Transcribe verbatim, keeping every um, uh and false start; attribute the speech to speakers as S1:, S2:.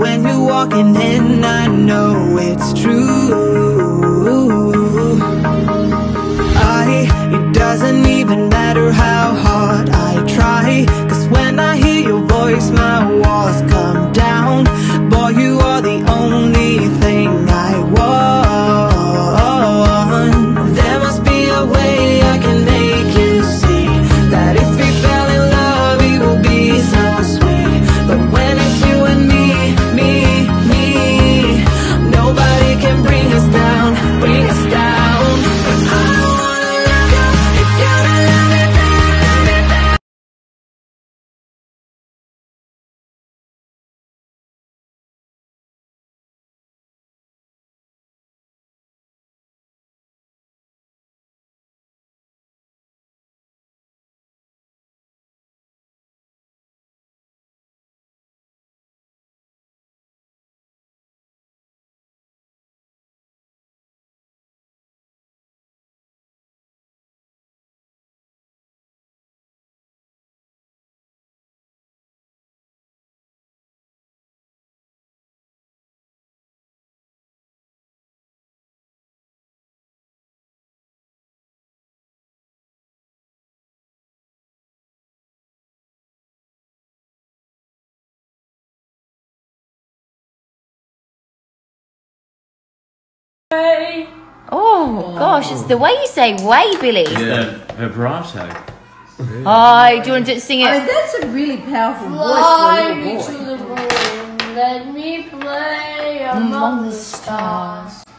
S1: when you're walking in, I know it's true. I, it doesn't even matter how hard I try, 'cause when I hear your voice my walls come down. Boy, you are the only thing I want. There must be a way I can make you see that if we fell in love it will be so sweet. But when it's you and me, me, me, nobody can bring us down, bring us down. I don't wanna love you if you don't love me back, love me back.
S2: Oh gosh, it's the way you say way, Billy.
S3: Yeah, vibrato.
S2: Hi, do you want to sing it?
S4: I mean, that's a really powerful voice for a
S5: Fly me
S4: little
S5: to
S4: boy.
S5: the moon, let me play among the stars.